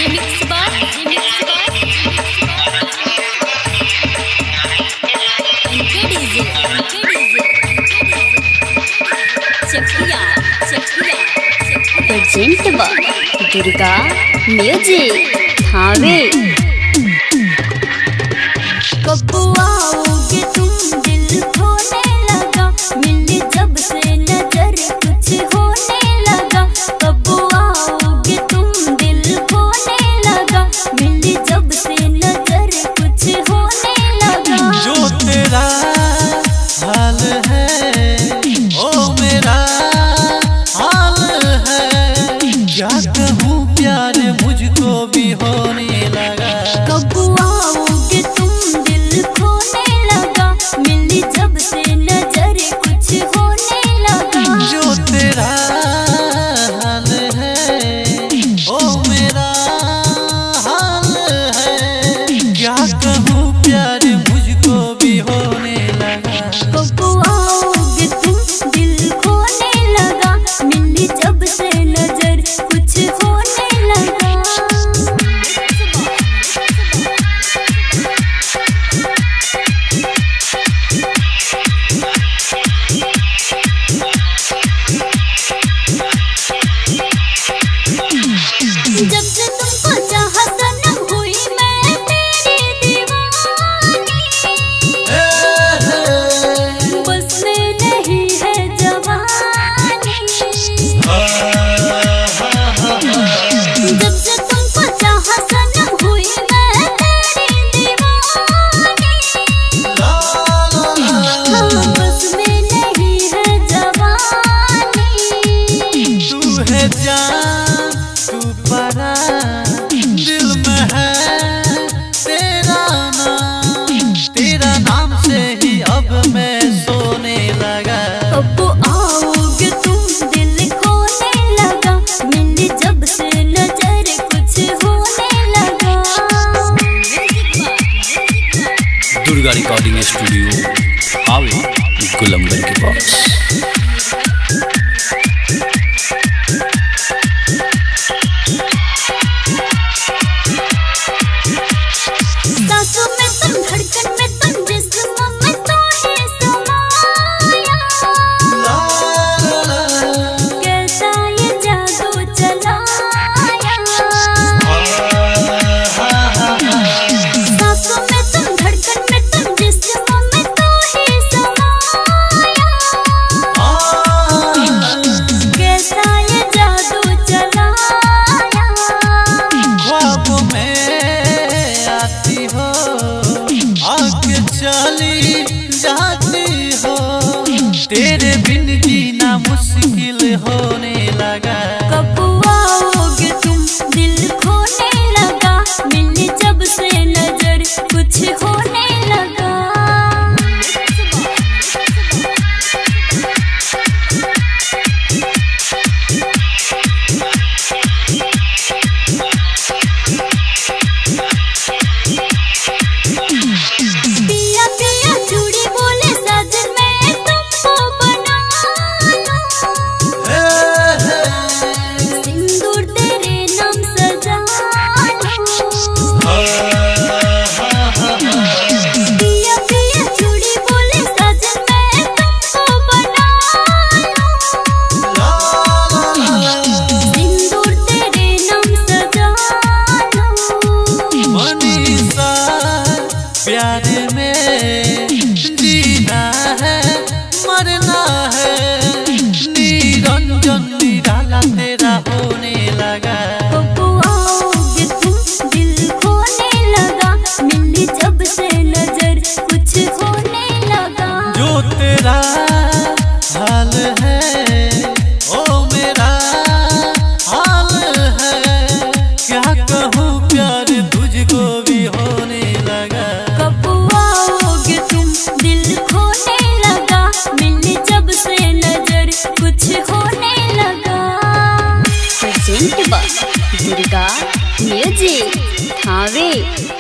Present by Durga music Thawe. कब आओगे तुम दिल खोने लगा, मिली जब से नजर कुछ होने लगा। कब आओगे तुम दिल खोने लगा, मिली जब से नजर कुछ होने लगा। जो तेरा हाल है ओ मेरा हाल है, क्या कहूँ प्यार मुझको भी होने लगा। कब आओगे तुम दिल खोने लगा, मिली जब से नजर कुछ होने लगा। जो तेरा हाल है ओ मेरा हाल है, क्या कहूँ प्यार मुझको भी होने लगा। कब आओगे तुम दिल खोने लगा, मिली जब से नजर कुछ होने लगा। जब से तुमको चाहा सनम हुई मैं तेरी दीवानी, बस में नहीं है जवानी। जब से तुमको चाहा सनम हुई मैं तेरी दीवानी, बस में नहीं है जवानी। तू है जान तू परा, दिल में है तेरा नाम से ही अब मैं सोने लगा। कब आओगे तुम दिल खोने लगा, मिली जब से नजर कुछ होने लगा। दुर्गा रिकॉर्डिंग स्टूडियो आवे गुलंबर के पास। सांसों में तुम, धड़कन में तुम, जिस्म में तो है समाया। कैसा ये जादू चलाया। सांसों में तुम, धड़कन में तुम, जिस्म में तो है समाया। कैसा ये जादू चलाया। ख्वाब में आती हो, आके चली जाती हो, तेरे बिन जीना मुश्किल होने लगा। कब आओगे तुम दिल खोने लगा, मिली जब से नजर कुछ होने लगा। पिया पिया चूड़ी बोले साजन मैं तुमको बना लूं, सिंदूर तेरे नाम सजा लूं। पिया पिया चूड़ी बोले साजन मैं तुमको बना लूं, सिंदूर तेरे नाम सजा लूं। मनीषा प्यार में जीना है मरना है, निरंजन निराला तेरा होने लगा। कब आओगे तुम दिल खोने लगा, मिली जब से नजर कुछ होने लगा। जो तेरा हाल है ओ मेरा हाल है, क्या कहूँ प्यार तुझको भी होने लगा। कब आओगे तुम दिल खोने लगा, मिली जब से नजर कुछ होने लगा। Present by Durga music Thawe.